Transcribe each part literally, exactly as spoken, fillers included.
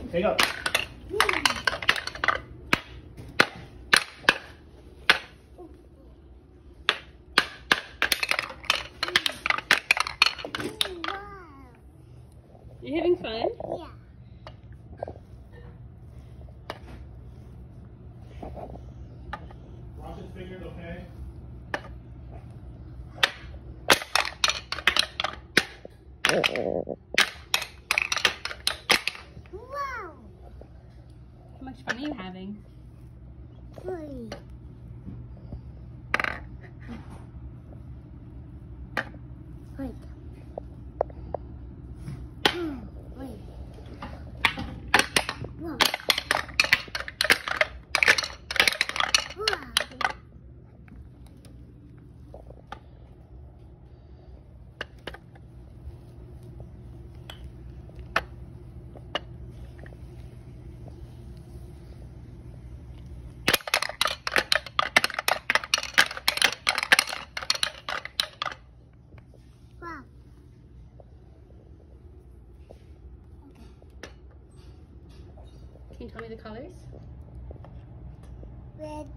Here you go. You having fun? Yeah. Watch his fingers, okay? Wow. How much fun are you having? Three. Wait. Hmm, wait. Wow. Wow. Wow. Can you tell me the colors? Red,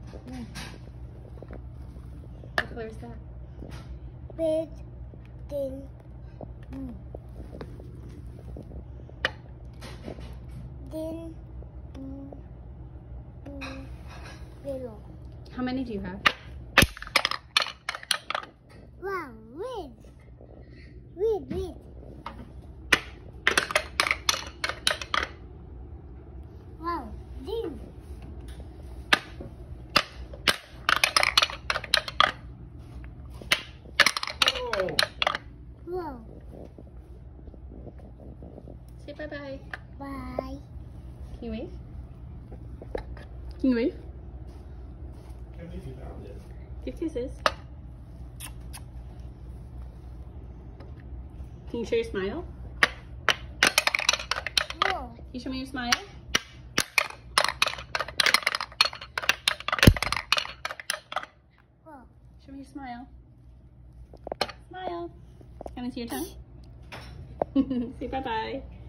What color is that? red, then blue. Then blue, blue, yellow. How many do you have? Wow, red. Red, red. Wow, blue. Whoa. Wow. Say bye-bye. Bye. Can you wave? Can you wave? Can't believe you found it. Give kisses. Can you show your smile? Whoa. Can you show me your smile? Whoa. Show me your smile. Smile. Can I see your tongue? Say bye-bye.